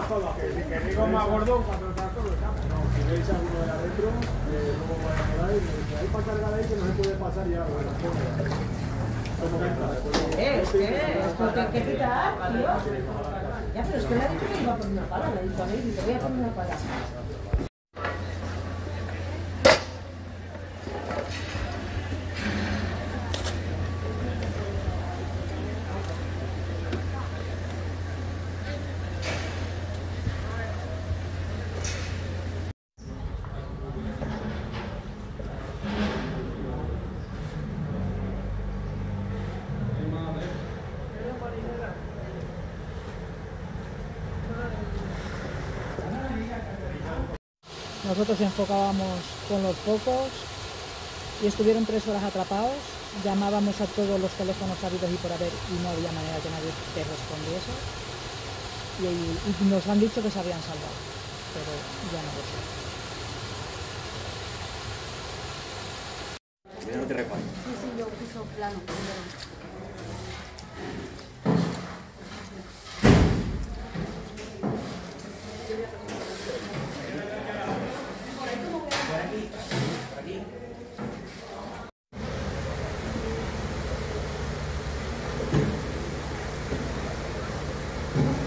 Que digo más gordo cuando está todo el campo. No, si veis a uno de adentro, luego voy a por ahí, hay para cargar ahí que no se puede pasar ya. ¿Qué quitar, tío? Ya, pero es que le ha dicho que iba a poner una pala, le ha dicho a mí, te voy a poner una pala. Nosotros enfocábamos con los focos y estuvieron 3 horas atrapados. Llamábamos a todos los teléfonos habidos y por haber y no había manera que nadie te respondiese. Y nos han dicho que se habían salvado, pero ya no lo sé. Yo no te recuerdo. Sí, yo piso plano. Por aquí.